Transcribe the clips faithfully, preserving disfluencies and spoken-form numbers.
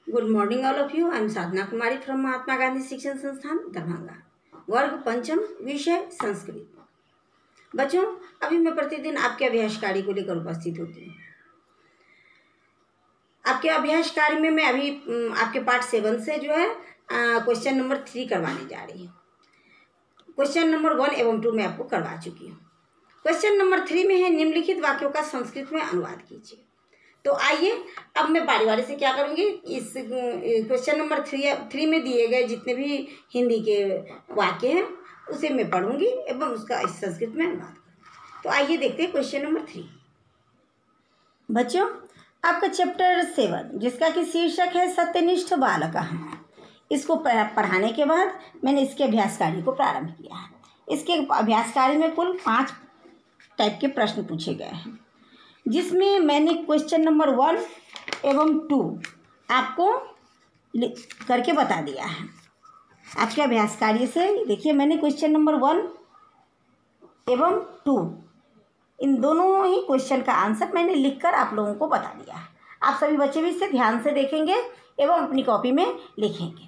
Good morning all of you. I am Sadhana Kumari from Mahatma Gandhi Shikshan Sansthan Darbhanga. वर्ग पंचम, विषय संस्कृत। बच्चों, अभी मैं प्रतिदिन आपके अभ्यास कार्य को लेकर उपस्थित होती हूँ। आपके अभ्यास कार्य में मैं अभी आपके पार्ट सेवन से जो है क्वेश्चन नंबर थ्री करवाने जा रही हूँ। क्वेश्चन नंबर वन एवं टू मैं आपको करवा चुकी हूँ। क्वेश्चन नंबर थ्री में है निम्नलिखित वाक्यों का संस्कृत में अनुवाद कीजिए। तो आइए अब मैं बारी बारी से क्या करूँगी, इस क्वेश्चन नंबर थ्री थ्री में दिए गए जितने भी हिंदी के वाक्य हैं उसे मैं पढ़ूंगी एवं उसका इस संस्कृत में अनुवाद। तो आइए देखते हैं क्वेश्चन नंबर थ्री। बच्चों, आपका चैप्टर सेवन जिसका कि शीर्षक है सत्यनिष्ठ बालकः, इसको पढ़ाने के बाद मैंने इसके अभ्यास कार्य को प्रारंभ किया है। इसके अभ्यास कार्य में कुल पाँच टाइप के प्रश्न पूछे गए हैं, जिसमें मैंने क्वेश्चन नंबर वन एवं टू आपको करके बता दिया है। आपके अभ्यास कार्य से देखिए, मैंने क्वेश्चन नंबर वन एवं टू इन दोनों ही क्वेश्चन का आंसर मैंने लिखकर आप लोगों को बता दिया है। आप सभी बच्चे भी इसे ध्यान से देखेंगे एवं अपनी कॉपी में लिखेंगे।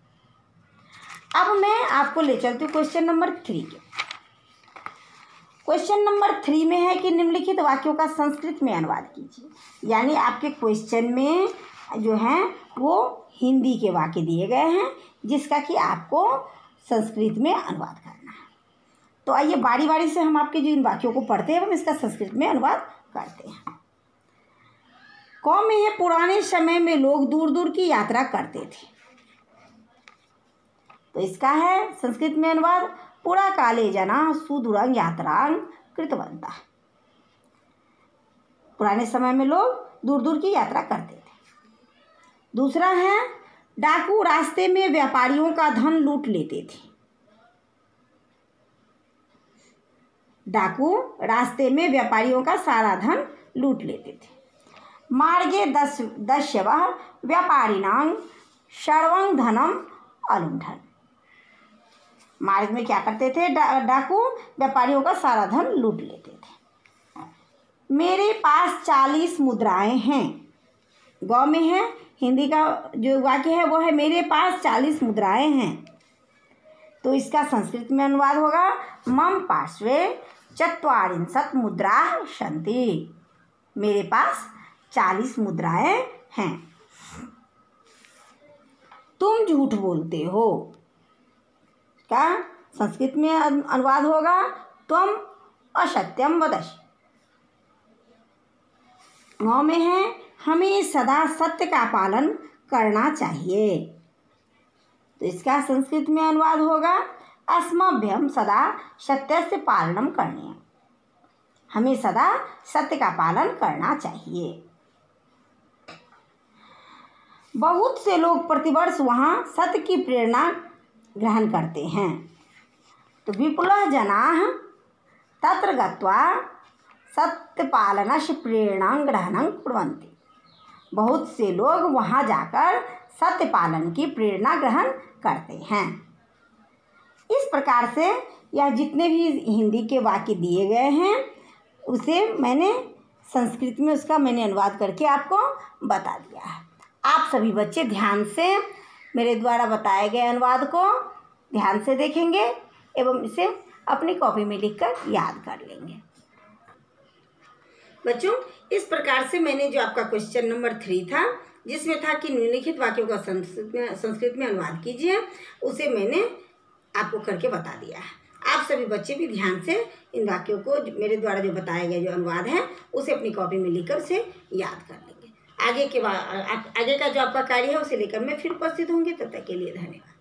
अब मैं आपको ले चलती हूँ क्वेश्चन नंबर थ्री के। क्वेश्चन नंबर थ्री में है कि निम्नलिखित वाक्यों का संस्कृत में अनुवाद कीजिए। यानी आपके क्वेश्चन में जो हैं वो हिंदी के वाक्य दिए गए हैं, जिसका कि आपको संस्कृत में अनुवाद करना है। तो आइए बारी बारी से हम आपके जो इन वाक्यों को पढ़ते हैं हम इसका संस्कृत में अनुवाद करते हैं। क में है पुराने समय में लोग दूर दूर की यात्रा करते थे। तो इसका है संस्कृत में अनुवाद, पुरा काले जना सुदूरं यात्रां कृतवन्तः। पुराने समय में लोग दूर दूर की यात्रा करते थे। दूसरा है डाकू रास्ते में व्यापारियों का धन लूट लेते थे। डाकू रास्ते में व्यापारियों का सारा धन लूट लेते थे। मार्गे दस दस्यवः व्यापारिणां सर्वं धनम अलुण्ठन्। मार्ग में क्या करते थे डा, डाकू व्यापारियों का सारा धन लूट लेते थे। मेरे पास चालीस मुद्राएं हैं। गौ में है हिंदी का जो वाक्य है वो है मेरे पास चालीस मुद्राएं हैं। तो इसका संस्कृत में अनुवाद होगा मम पार्श्वे चत्वारिंशत् मुद्राः सन्ति। मेरे पास चालीस मुद्राएं हैं। तुम झूठ बोलते हो का संस्कृत में अनुवाद होगा त्वम असत्यम वदसि। नौ में है हमें सदा सत्य का पालन करना चाहिए। तो इसका संस्कृत में अनुवाद होगा अस्मभ्यम सदा सत्यस्य पालनम करणीयम्। हमें सदा सत्य का पालन करना चाहिए। बहुत से लोग प्रतिवर्ष वहाँ सत्य की प्रेरणा ग्रहण करते हैं। तो विपुलः जनाः तत्र गत्वा सत्यपालनस्य प्रेरणां ग्रहणं कुर्वन्ति। बहुत से लोग वहाँ जाकर सत्य पालन की प्रेरणा ग्रहण करते हैं। इस प्रकार से यह जितने भी हिंदी के वाक्य दिए गए हैं उसे मैंने संस्कृत में उसका मैंने अनुवाद करके आपको बता दिया है। आप सभी बच्चे ध्यान से मेरे द्वारा बताए गए अनुवाद को ध्यान से देखेंगे एवं इसे अपनी कॉपी में लिखकर याद कर लेंगे। बच्चों, इस प्रकार से मैंने जो आपका क्वेश्चन नंबर थ्री था जिसमें था कि निम्नलिखित वाक्यों का संस्कृत में संस्कृत में अनुवाद कीजिए, उसे मैंने आपको करके बता दिया है। आप सभी बच्चे भी ध्यान से इन वाक्यों को मेरे द्वारा जो बताए गए जो अनुवाद है उसे अपनी कॉपी में लिखकर उसे याद कर लेंगे। आगे के बाद आगे का जो आपका कार्य है उसे लेकर मैं फिर उपस्थित होंगी। तब तक के लिए धन्यवाद।